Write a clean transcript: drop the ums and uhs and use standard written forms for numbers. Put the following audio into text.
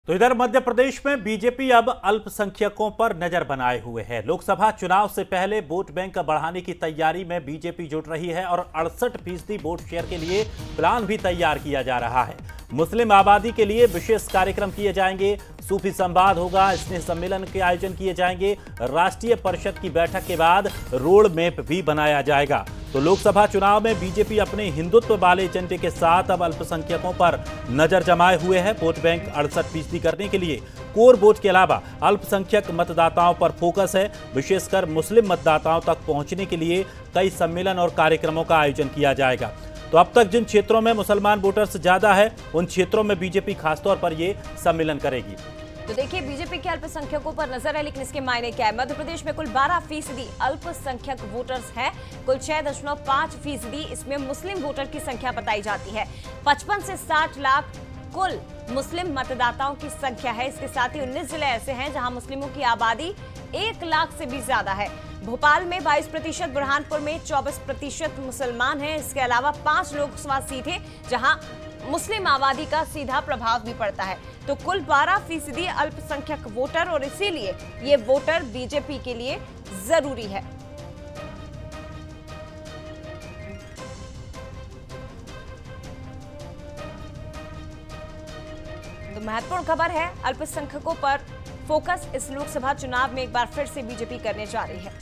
तो इधर मध्य प्रदेश में बीजेपी अब अल्पसंख्यकों पर नजर बनाए हुए है। लोकसभा चुनाव से पहले वोट बैंक बढ़ाने की तैयारी में बीजेपी जुट रही है और 68% वोट शेयर के लिए प्लान भी तैयार किया जा रहा है। मुस्लिम आबादी के लिए विशेष कार्यक्रम किए जाएंगे, सूफी संवाद होगा, स्नेह सम्मेलन के आयोजन किए जाएंगे। राष्ट्रीय परिषद की बैठक के बाद रोड मैप भी बनाया जाएगा। तो लोकसभा चुनाव में बीजेपी अपने हिंदुत्व वाले एजेंडे के साथ अब अल्पसंख्यकों पर नजर जमाए हुए है। वोट बैंक 68% करने के लिए कोर वोट के अलावा अल्पसंख्यक मतदाताओं पर फोकस है। विशेषकर मुस्लिम मतदाताओं तक पहुंचने के लिए कई सम्मेलन और कार्यक्रमों का आयोजन किया जाएगा। तो अब तक जिन क्षेत्रों में मुसलमान वोटर्स ज्यादा है, उन क्षेत्रों में बीजेपी खासतौर पर ये सम्मेलन करेगी। तो देखिए, बीजेपी के अल्पसंख्यकों पर नजर है, लेकिन इसके मायने क्या है? मध्य प्रदेश में कुल 12% अल्पसंख्यक वोटर्स हैं। कुल 6.5% इसमें मुस्लिम वोटर की संख्या बताई जाती है। 55 से 60 लाख कुल मुस्लिम मतदाताओं की संख्या है। इसके साथ ही 19 जिले ऐसे हैं जहां मुस्लिमों की आबादी 1 लाख से भी ज्यादा है। भोपाल में 22%, बुरहानपुर में 24% मुसलमान हैं। इसके अलावा 5 लोकसभा सीटें जहां मुस्लिम आबादी का सीधा प्रभाव भी पड़ता है। तो कुल 12% अल्पसंख्यक वोटर, और इसीलिए ये वोटर बीजेपी के लिए जरूरी है। तो महत्वपूर्ण खबर है, अल्पसंख्यकों पर फोकस इस लोकसभा चुनाव में एक बार फिर से बीजेपी करने जा रही है।